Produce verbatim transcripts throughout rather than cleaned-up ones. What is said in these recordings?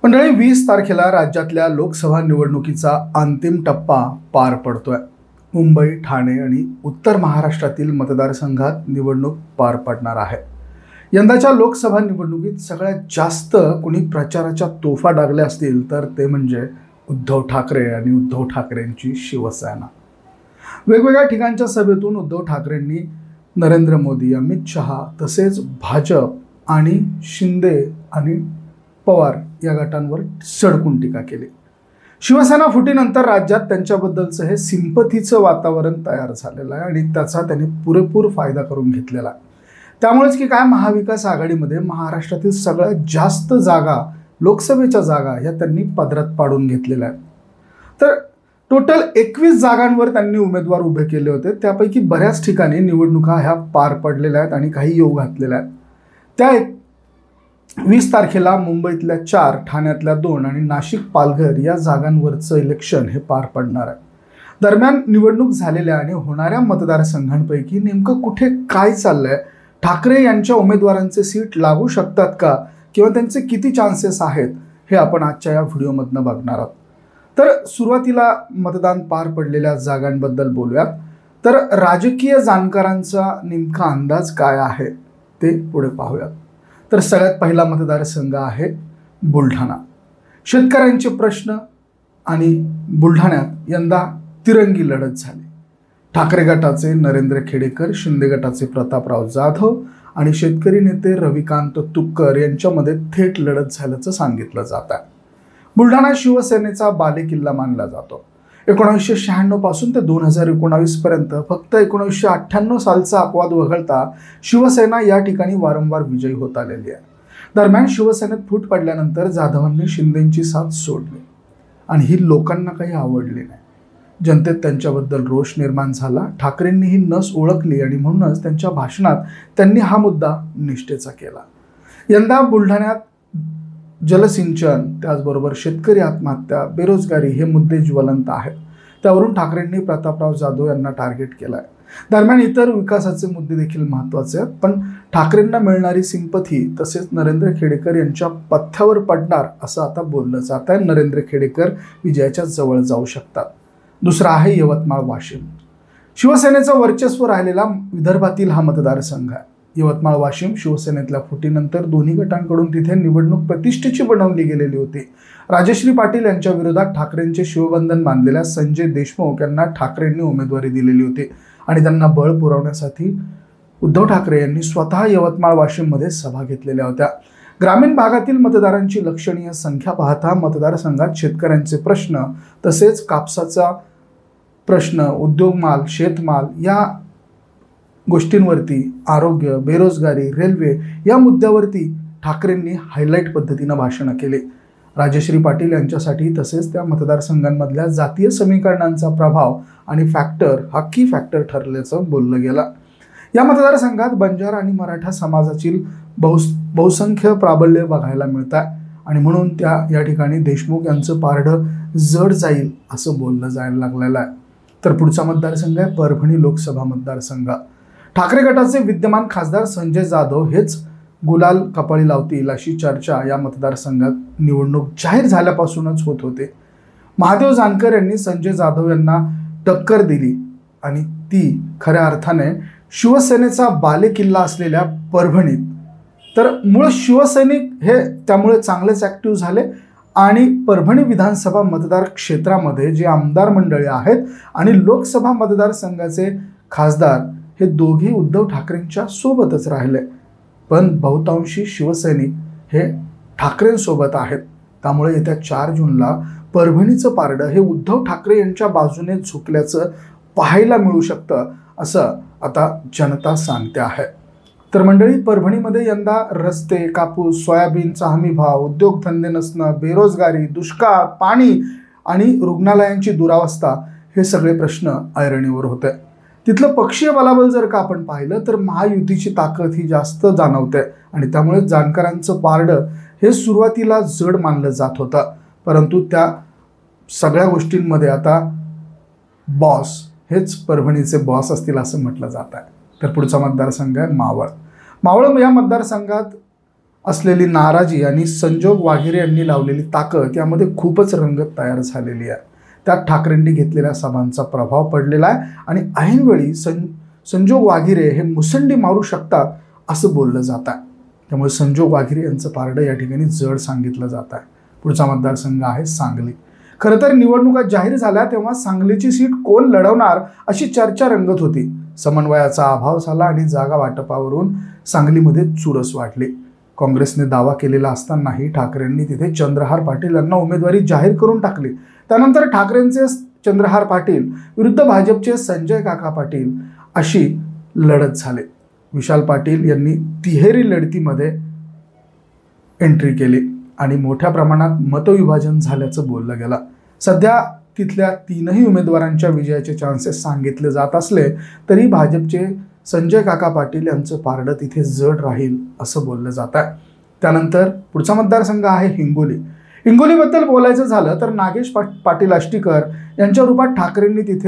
मंडळी, वीस तारखेला राज्यातल्या लोकसभा निवडणुकीचा अंतिम टप्पा पार पडतोय। मुंबई, ठाणे आणि उत्तर महाराष्ट्रातील मतदारसंघात निवडणूक पार पडणार आहे। यंदाच्या लोकसभा निवडणुकीत सगळ्यात जास्त कुणी प्रचाराच्या तोफा डागल्या असतील तर ते म्हणजे उद्धव ठाकरे आणि उद्धव ठाकरेंची शिवसेना। वेगवेगळ्या ठिकाणच्या सभेतून उद्धव ठाकरेंनी नरेंद्र मोदी, अमित शहा तसेच भाजप आणि शिंदे आणि पवार या गटांवर सडकून टीका केली। शिवसेना फुटीनंतर राज्यात त्यांच्याबद्दलचं हे सिंपथीचं वातावरण तयार झालेलं आहे आणि त्याचा त्यांनी पुरेपूर फायदा करून घेतलेला आहे। त्यामुळेच की काय महाविकास आघाडीमध्ये महाराष्ट्रातील सगळ्यात जास्त जागा, लोकसभेच्या जागा या त्यांनी पदरात पाडून घेतलेल्या आहेत। तर टोटल एकवीस जागांवर त्यांनी उमेदवार उभे केले होते। त्यापैकी बऱ्याच ठिकाणी निवडणुका ह्या पार पडलेल्या आहेत आणि काही योग घातलेल्या आहेत। त्या वीस तारखेला मुंबईतल्या चार, ठाण्यातल्या दोन आणि नाशिक पालघर या जागांवरचं इलेक्शन हे पार पडणार आहे। दरम्यान निवडणूक झालेल्या आणि होणाऱ्या मतदारसंघांपैकी नेमकं कुठे काय चाललंय, ठाकरे यांच्या उमेदवारांचे सीट लागू शकतात का किंवा त्यांचे किती चान्सेस आहेत, हे आपण आजच्या या व्हिडिओमधनं बघणार आहोत। तर सुरुवातीला मतदान पार पडलेल्या जागांबद्दल बोलूयात। तर राजकीय जाणकारांचा नेमका अंदाज काय आहे ते पुढे पाहूयात। तर सगळ्यात पहिला मतदारसंघ आहे बुलढाणा। शेतकऱ्यांचे प्रश्न आणि बुलढाण्यात यंदा तिरंगी लढत झाली। ठाकरे गटाचे नरेंद्र खेडेकर, शिंदे गटाचे प्रतापराव जाधव आणि शेतकरी नेते रविकांत तुपकर यांच्यामध्ये थेट लढत झाल्याचं सांगितलं जात आहे। बुलढाणा शिवसेनेचा बालेकिल्ला मानला जातो। एकोणीसशे शहाण्णव पासून ते दोन हजार एकोणावीस पर्यंत फक्त एकोणीसशे अठ्ठ्याण्णव सालचा अपवाद वगळता शिवसेना या ठिकाणी वारंवार विजयी होत आलेली आहे। दरम्यान शिवसेनेत फूट पडल्यानंतर जाधवांनी शिंदेंची साथ सोडली आणि ही लोकांना काही आवडली नाही। जनतेत त्यांच्याबद्दल रोष निर्माण झाला। ठाकरेंनी ही नस ओळखली आणि म्हणूनच त्यांच्या भाषणात त्यांनी हा मुद्दा निष्ठेचा केला। यंदा बुलढाण्यात जलसिंचन, त्याचबरोबर शेतकरी आत्महत्या, बेरोजगारी हे मुद्दे ज्वलंत आहेत। त्यावरून ठाकरेंनी प्रतापराव जाधव यांना टार्गेट केलं आहे। दरम्यान इतर विकासाचे मुद्दे देखील महत्त्वाचे आहेत, पण ठाकरेंना मिळणारी सिंपथी तसेच नरेंद्र खेडेकर यांच्या पथ्यावर पडणार असं आता बोललं जात आहे। नरेंद्र खेडेकर विजयाच्या जवळ जाऊ शकतात। दुसरा आहे यवतमाळ, वाशिम। शिवसेनेचं वर्चस्व राहिलेला विदर्भातील हा मतदारसंघ आहे। यवतमाळ, वाशिम शिवसेनेतल्या फुटीनंतर दोन्ही गटांकडून तिथे निवडणूक प्रतिष्ठेची बनवली गेलेली होती। राजश्री पाटील यांच्या विरोधात ठाकरेंचे शिवबंधन बांधलेल्या संजय देशमुख यांना ठाकरेंनी उमेदवारी दिलेली होती आणि त्यांना बळ पुरवण्यासाठी उद्धव ठाकरे यांनी स्वतः यवतमाळ, वाशिम मध्ये सभा घेतलेल्या होत्या। ग्रामीण भागातील मतदारांची लक्षणीय संख्या पाहता मतदारसंघात शेतकऱ्यांचे प्रश्न तसेच कापसाचा प्रश्न, उद्योगमाल, शेतमाल या गोष्टींवरती, आरोग्य, बेरोजगारी, रेल्वे या मुद्द्यावरती ठाकरेंनी हायलाईट पद्धतीने भाषण केले। राजश्री पाटील यांच्यासाठी तसेच त्या मतदारसंघांमधल्या जातीय समीकरणांचा प्रभाव आणि फॅक्टर हा की फॅक्टर ठरल्याचं बोललं गेलं। या मतदारसंघात बंजारा आणि मराठा समाजातील बहु बहुसंख्य प्राबल्य बघायला मिळत आहे आणि म्हणून त्या या ठिकाणी देशमुख यांचं पारडं जड जाईल असं बोललं जायला लागलेलं आहे। तर पुढचा मतदारसंघ आहे परभणी लोकसभा मतदारसंघ। ठाकरे गटाचे विद्यमान खासदार संजय जाधव हेच गुलाल कपाळी लावतील अशी चर्चा या मतदारसंघात निवडणूक जाहीर झाल्यापासूनच होत होते। महादेव जानकर यांनी संजय जाधव यांना टक्कर दिली आणि ती खऱ्या अर्थाने शिवसेनेचा बालेकिल्ला असलेल्या परभणीत। तर मूळ शिवसैनिक हे त्यामुळे चांगलेच ॲक्टिव्ह झाले आणि परभणी विधानसभा मतदार क्षेत्रामध्ये जे आमदार मंडळी आहेत आणि लोकसभा मतदारसंघाचे खासदार हे दोघे उद्धव ठाकरेंच्या सोबतच राहिले, पण बहुतांशी शिवसैनिक हे ठाकरेंसोबत आहेत। त्यामुळे येत्या चार जूनला परभणीचं पारडं हे उद्धव ठाकरे यांच्या बाजूने झुकल्याचं पाहायला मिळू शकतं असं आता जनता सांगते आहे। तर मंडळी, परभणीमध्ये यंदा रस्ते, कापूस, सोयाबीनचा हमी भाव, उद्योगधंदे नसणं, बेरोजगारी, दुष्काळ, पाणी आणि रुग्णालयांची दुरावस्था हे सगळे प्रश्न ऐरणीवर होते। तिथलं पक्षीय बलाबल जर का आपण पाहिलं तर महायुतीची ताकद ही जास्त जाणवते आणि त्यामुळे जाणकारांचं पारडं हे सुरुवातीला जड मानलं जात होतं, परंतु त्या सगळ्या गोष्टींमध्ये आता बॉस हेच परभणीचे बॉस असतील असं म्हटलं जात आहे। तर पुढचा मतदारसंघ आहे मावळ। मावळ या मतदारसंघात असलेली नाराजी आणि संजोग वाघिरे यांनी लावलेली ताकद यामध्ये खूपच रंगत तयार झालेली आहे. त्यात ठाकरेंनी घेतलेल्या सभांचा प्रभाव पडलेला आहे आणि ऐनवेळी सं संजोग वाघिरे हे मुसंडी मारू शकतात असं बोललं जात आहे. त्यामुळे संजोग वाघिरे यांचं पारडं या ठिकाणी जड सांगितलं जात आहे. पुढचा मतदारसंघ आहे सांगली. खरं तर निवडणुका जाहीर झाल्या तेव्हा सांगलीची सीट कोण लढवणार अशी चर्चा रंगत होती. समन्वयाचा अभाव झाला आणि जागा वाटपावरून सांगलीमध्ये चुरस वाढली. काँग्रेसने दावा केलेला असतानाही ठाकरेंनी तिथे चंद्रहार पाटील यांना उमेदवारी जाहीर करून टाकली. त्यानंतर ठाकरेंचे चंद्रहार पाटील विरुद्ध भाजपचे संजय काका पाटील अशी लढत झाली. विशाल पाटील यांनी तिहेरी लढतीमध्ये एंट्री केली आणि मोठ्या प्रमाणात मतविभाजन झाल्याचं बोललं गेलं. सध्या तिथल्या तीनही उमेदवारांच्या विजयाचे चान्सेस सांगितले जात असले तरी भाजपचे संजय काका पाटील यांचं पारडं तिथे जड राहील असं बोललं जात आहे. त्यानंतर पुढचा मतदारसंघ आहे हिंगोली. हिंगोलीबद्दल बोलायचं झालं तर नागेश पाटील आष्टीकर यांच्या रूपात ठाकरेंनी तिथे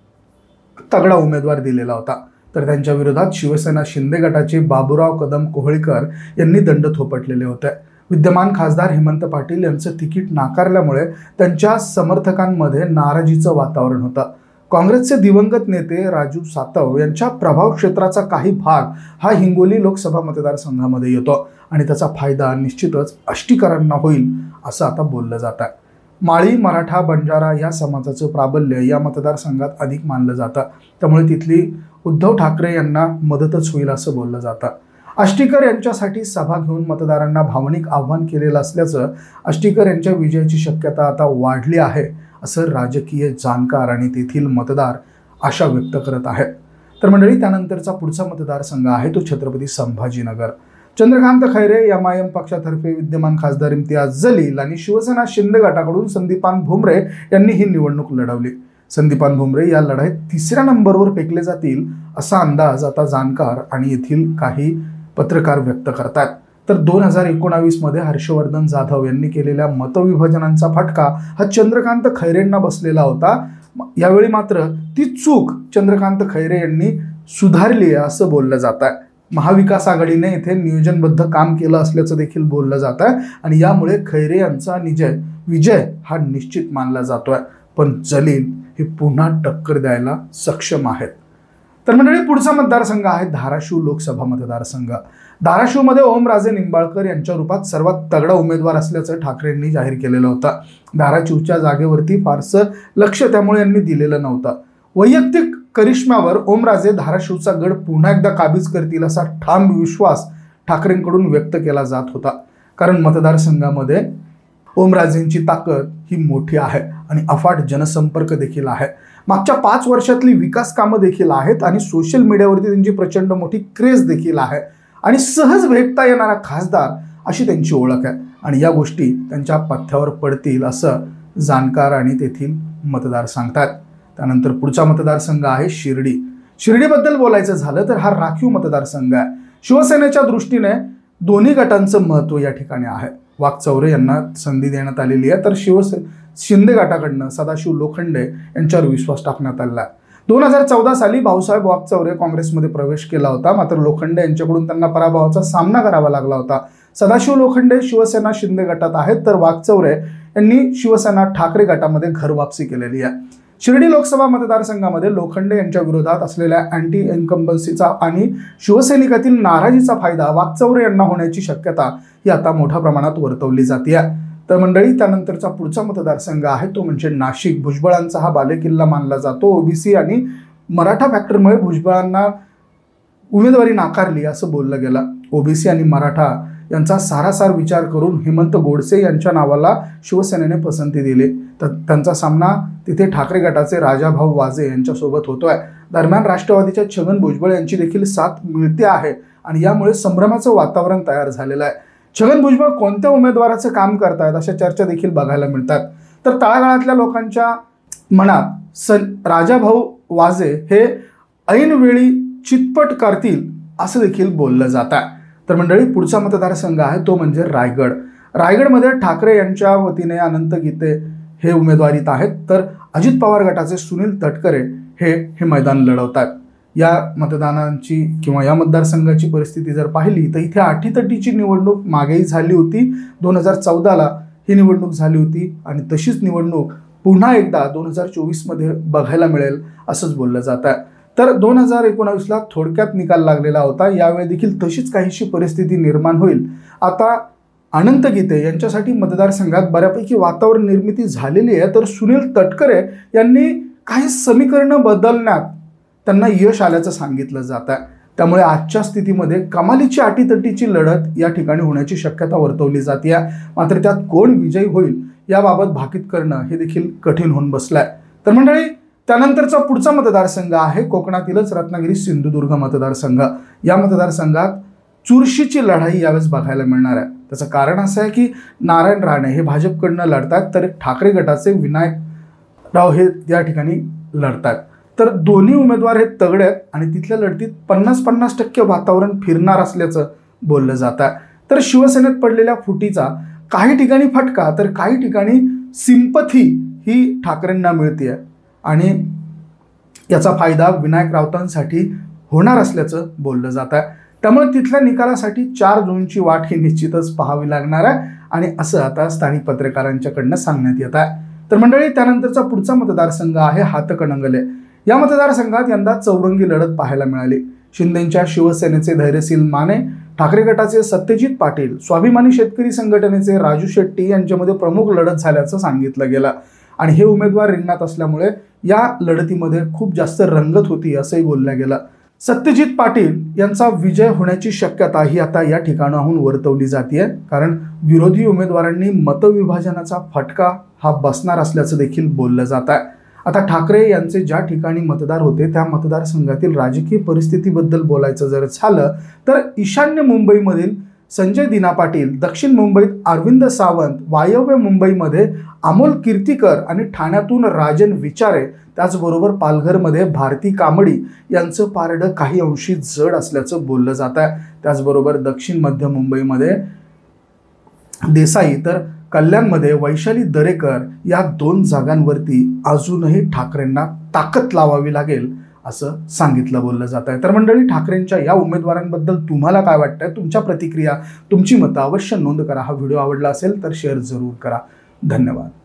तगडा उमेदवार दिलेला होता. तर त्यांच्या विरोधात शिवसेना शिंदे गटाचे बाबूराव कदम कोहळीकर यांनी दंड थोपटलेले होते. विद्यमान खासदार हेमंत पाटील यांचं तिकीट नाकारल्यामुळे त्यांच्या समर्थकांमध्ये नाराजीचं वातावरण होतं. काँग्रेसचे दिवंगत नेते राजू सातव यांच्या प्रभाव क्षेत्राचा काही भाग हा हिंगोली लोकसभा मतदारसंघामध्ये येतो आणि त्याचा फायदा निश्चितच आष्टीकरांना होईल असं आता बोललं जात आहे. माळी, मराठा, बंजारा या समाजाचं प्राबल्य या मतदारसंघात अधिक मानलं जातं. त्यामुळे तिथली उद्धव ठाकरे यांना मदतच होईल असं बोललं जातं. आष्टीकर यांच्यासाठी सभा घेऊन मतदारांना भावनिक आव्हान केलेलं असल्याचं आष्टीकर यांच्या विजयाची शक्यता आता वाढली आहे असं राजकीय जाणकार आणि तेथील मतदार आशा व्यक्त करत आहेत. तर मंडळी, त्यानंतरचा पुढचा मतदारसंघ आहे तो Chhatrapati Sambhajinagar. Chandrakant Khaire M I M पक्षातर्फे विद्यमान खासदार इम्तियाज जलील आणि शिवसेना शिंदे गटाकडून संदीपान भुमरे यांनी ही निवडणूक लढवली. संदीपान भुमरे या लढाईत तिसऱ्या नंबरवर फेकले जातील असा अंदाज आता जाणकार आणि येथील काही पत्रकार व्यक्त करतात. तर दोन हजार एकोणावीस मध्ये हर्षवर्धन जाधव यांनी केलेल्या मतविभाजनांचा फटका हा चंद्रकांत खैरेंना बसलेला होता. यावेळी मात्र ती चूक चंद्रकांत खैरे यांनी सुधारली आहे असं बोललं जात आहे. महाविकास आघाडीने इथे नियोजनबद्ध काम केलं असल्याचं देखील बोललं जात आहे आणि यामुळे खैरे यांचा निजय विजय हा निश्चित मानला जातोय. पण जलील हे पुन्हा टक्कर द्यायला सक्षम आहेत. तर मंडळी, पुढचा मतदारसंघ आहे धाराशिव लोकसभा मतदारसंघ. धाराशिवमध्ये ओमराजे निंबाळकर यांच्या रूपात सर्वात तगडा उमेदवार असल्याचं ठाकरेंनी जाहीर केलेलं होतं. धाराशिवच्या जागेवरती फारसं लक्ष त्यामुळे यांनी दिलेलं नव्हतं. वैयक्तिक करिश्म्यावर ओमराजे धाराशिवचा गड पुन्हा एकदा काबीज करतील असा ठाम विश्वास ठाकरेंकडून व्यक्त केला जात होता. कारण मतदारसंघामध्ये ओमराजेंची ताकद ही मोठी आहे आणि अफाट जनसंपर्क देखील आहे. मागच्या पाच वर्षातली विकास कामं देखील आहेत आणि सोशल मीडियावरती त्यांची प्रचंड मोठी क्रेज देखील आहे आणि सहज भेटता येणारा खासदार अशी त्यांची ओळख आहे आणि या गोष्टी त्यांच्या पथ्यावर पडतील असं जाणकार आणि तेथील मतदार सांगतात. त्यानंतर पुढचा मतदारसंघ आहे शिर्डी. शिर्डीबद्दल बोलायचं झालं तर हा राखीव मतदारसंघ आहे. शिवसेनेच्या दृष्टीने दोन्ही गटांचं महत्त्व या ठिकाणी आहे. वाघचौरे यांना संधी देण्यात आलेली आहे तर शिवसे शिंदे गटाकडनं सदाशिव लोखंडे यांच्यावर विश्वास टाकण्यात आलेला आहे. दोन हजार चौदा साली भाऊसाहेब वाघचौरे काँग्रेसमध्ये प्रवेश केला होता, मात्र लोखंडे यांच्याकडून त्यांना पराभवाचा सामना करावा लागला होता. सदाशिव लोखंडे शिवसेना शिंदे गटात आहेत तर वाघचौरे यांनी शिवसेना ठाकरे गटामध्ये घर वापसी केलेली आहे. शिर्डी लोकसभा मतदारसंघामध्ये लोखंडे यांच्या विरोधात असलेल्या अँटी इन्कम्बन्सीचा आणि शिवसैनिकातील नाराजीचा फायदा वाघचौरे यांना होण्याची शक्यता ही आता मोठ्या प्रमाणात वर्तवली जाते. तर मंडळी, त्यानंतरचा पुढचा मतदारसंघ आहे तो म्हणजे नाशिक. भुजबळांचा हा बालेकिल्ला मानला जातो. ओबीसी आणि मराठा फॅक्टरमुळे भुजबळांना उमेदवारी नाकारली असं बोललं गेलं. ओबीसी आणि मराठा यांचा सारासार विचार करून हेमंत गोडसे यांच्या नावाला शिवसेनेने पसंती दिली. तर त्यांचा सामना तिथे ठाकरे गटाचे राजाभाऊ वाजे यांच्यासोबत होतोय. दरम्यान राष्ट्रवादीच्या छगन भुजबळ यांची देखील साथ मिळते आहे आणि यामुळे संभ्रमाचं वातावरण तयार झालेलं आहे. छगन भुजबळ कोणत्या उमेदवाराचं काम करतायत अशा चर्चा देखील बघायला मिळतात. तर तळागाळातल्या लोकांच्या मनात सन राजाभाऊ वाजे हे ऐनवेळी चितपट करतील असं देखील बोललं जात आहे. तर मंडळी, पुढचा मतदारसंघ आहे तो म्हणजे रायगड. रायगडमध्ये ठाकरे यांच्या वतीने अनंत गीते हे उमेदवारीत आहेत तर अजित पवार गटाचे सुनील तटकरे हे हे मैदान लढवतात. या मतदानांची किंवा या मतदारसंघाची परिस्थिती जर पाहिली तर इथे आठीतटीची निवडणूक मागेही झाली होती. दोन हजार चौदाला ही निवडणूक झाली होती आणि तशीच निवडणूक पुन्हा एकदा दोन हजार चोवीसमध्ये बघायला मिळेल असंच बोललं जात आहे. तर दोन हजार एकोणावीसला थोडक्यात निकाल लागलेला होता. यावेळी देखील तशीच काहीशी परिस्थिती निर्माण होईल. आता अनंत गीते यांच्यासाठी मतदारसंघात बऱ्यापैकी वातावरण निर्मिती झालेली आहे. तर सुनील तटकरे यांनी काही समीकरणं बदलण्यात त्यांना यश आल्याचं सांगितलं जात आहे. त्यामुळे आजच्या स्थितीमध्ये कमालीची आटीतटीची लढत या ठिकाणी होण्याची शक्यता वर्तवली जाते. मात्र त्यात कोण विजयी होईल याबाबत भाकीत करणं हे देखील कठीण होऊन बसलंय. तर मंडळी, त्यानंतरचा पुढचा मतदारसंघ आहे कोकणातीलच रत्नागिरी सिंधुदुर्ग मतदारसंघ. या मतदारसंघात चुरशीची लढाई यावेळेस बघायला मिळणार आहे. त्याचं कारण असं आहे की नारायण राणे हे भाजपकडनं लढतात तर ठाकरे गटाचे विनायक राव हे या ठिकाणी लढतात. तर दोन्ही उमेदवार हे तगडे आहेत आणि तिथल्या लढतीत पन्नास पन्नास टक्के वातावरण फिरणार असल्याचं बोललं जात आहे. तर शिवसेनेत पडलेल्या फुटीचा काही ठिकाणी फटका तर काही ठिकाणी सिंपथी ही ठाकरेंना मिळते आणि याचा फायदा विनायक राऊतांसाठी होणार असल्याचं बोललं जात आहे. त्यामुळे तिथल्या निकालासाठी चार जूनची वाट ही निश्चितच पाहावी लागणार आहे आणि असं आता स्थानिक पत्रकारांच्याकडनं सांगण्यात येत आहे. तर मंडळी, त्यानंतरचा पुढचा मतदारसंघ आहे हातकणंगले. या मतदारसंघात यंदा चौरंगी लढत पाहायला मिळाली. शिंदेच्या शिवसेनेचे धैर्यशील माने, ठाकरे गटाचे सत्यजित पाटील, स्वाभिमानी शेतकरी संघटनेचे राजू शेट्टी यांच्यामध्ये प्रमुख लढत झाल्याचं सांगितलं गेलं आणि हे उमेदवार रिंगणात असल्यामुळे या लढतीमध्ये खूप जास्त रंगत होती असंही बोललं गेलं. सत्यजित पाटील यांचा विजय होण्याची शक्यता ही आता या ठिकाणाहून वर्तवली जाते, कारण विरोधी उमेदवारांनी मतविभाजनाचा फटका हा बसणार असल्याचं देखील बोललं जात आहे. आता ठाकरे यांचे ज्या ठिकाणी मतदार होते त्या मतदारसंघातील राजकीय परिस्थितीबद्दल बोलायचं जर झालं तर ईशान्य मुंबईमधील संजय दिना पाटील, दक्षिण मुंबईत अरविंद सावंत, वायव्य मुंबईमध्ये अमोल कीर्तीकर आणि ठाण्यातून राजन विचारे, त्याचबरोबर पालघरमध्ये भारती कांबडी यांचं पारडं काही अंशी जड असल्याचं बोललं जात आहे. त्याचबरोबर दक्षिण मध्य मुंबईमध्ये देसाई तर कल्याणमध्ये वैशाली दरेकर या दोन जागांवरती अजूनही ठाकरेंना ताकद लावावी लागेल असं सांगितलं बोललं जात आहे. तर मंडळी, ठाकरेंच्या या उमेदवारांबद्दल तुम्हाला काय वाटतंय? तुमच्या प्रतिक्रिया, तुमची मतं अवश्य नोंद करा. हा व्हिडिओ आवडला असेल तर शेअर जरूर करा. धन्यवाद.